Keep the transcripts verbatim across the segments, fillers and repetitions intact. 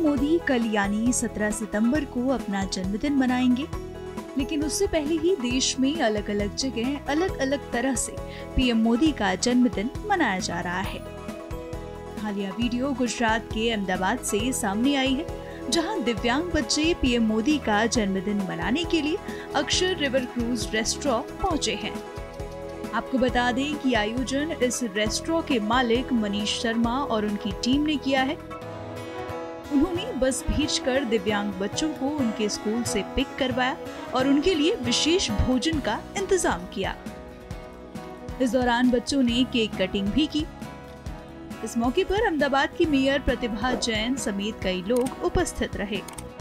मोदी कल यानी सत्रह सितंबर को अपना जन्मदिन मनाएंगे, लेकिन उससे पहले ही देश में अलग अलग जगह अलग अलग तरह से पीएम मोदी का जन्मदिन मनाया जा रहा है। हालिया वीडियो गुजरात के अहमदाबाद से सामने आई है, जहां दिव्यांग बच्चे पीएम मोदी का जन्मदिन मनाने के लिए अक्षर रिवर क्रूज रेस्टोरेंट पहुंचे हैं। आपको बता दें कि आयोजन इस रेस्टोरेंट के मालिक मनीष शर्मा और उनकी टीम ने किया है। उन्होंने बस भेजकर दिव्यांग बच्चों को उनके स्कूल से पिक करवाया और उनके लिए विशेष भोजन का इंतजाम किया। इस दौरान बच्चों ने केक कटिंग भी की। इस मौके पर अहमदाबाद की मेयर प्रतिभा जैन समेत कई लोग उपस्थित रहे।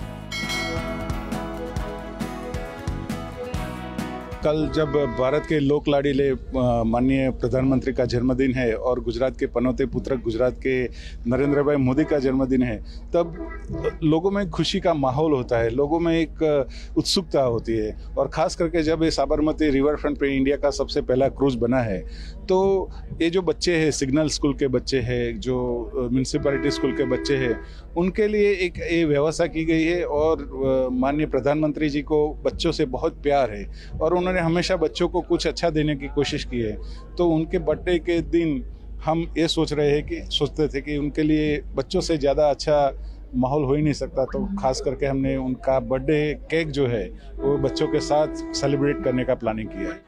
कल जब भारत के लोक लाडीले माननीय प्रधानमंत्री का जन्मदिन है और गुजरात के पनौते पुत्र गुजरात के नरेंद्र भाई मोदी का जन्मदिन है, तब लोगों में खुशी का माहौल होता है, लोगों में एक उत्सुकता होती है। और ख़ास करके जब ये साबरमती रिवर फ्रंट पे इंडिया का सबसे पहला क्रूज बना है, तो ये जो बच्चे हैं, सिग्नल स्कूल के बच्चे हैं, जो म्यूनसिपैलिटी स्कूल के बच्चे हैं, उनके लिए एक ये व्यवस्था की गई है। और माननीय प्रधानमंत्री जी को बच्चों से बहुत प्यार है और उन्होंने हमेशा बच्चों को कुछ अच्छा देने की कोशिश की है। तो उनके बर्थडे के दिन हम ये सोच रहे हैं कि सोचते थे कि उनके लिए बच्चों से ज़्यादा अच्छा माहौल हो ही नहीं सकता, तो खास करके हमने उनका बर्थडे केक जो है वो बच्चों के साथ सेलिब्रेट करने का प्लानिंग किया है।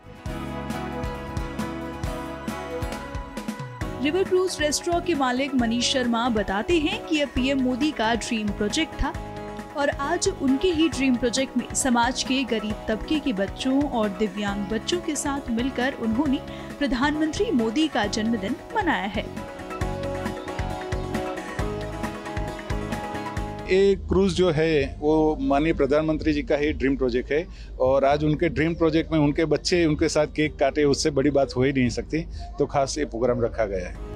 रिवर क्रूज रेस्टोरेंट के मालिक मनीष शर्मा बताते हैं कि यह पीएम मोदी का ड्रीम प्रोजेक्ट था और आज उनके ही ड्रीम प्रोजेक्ट में समाज के गरीब तबके के बच्चों और दिव्यांग बच्चों के साथ मिलकर उन्होंने प्रधानमंत्री मोदी का जन्मदिन मनाया है। ये क्रूज जो है वो माननीय प्रधानमंत्री जी का ही ड्रीम प्रोजेक्ट है और आज उनके ड्रीम प्रोजेक्ट में उनके बच्चे उनके साथ केक काटे, उससे बड़ी बात हो ही नहीं सकती। तो खास ये प्रोग्राम रखा गया है।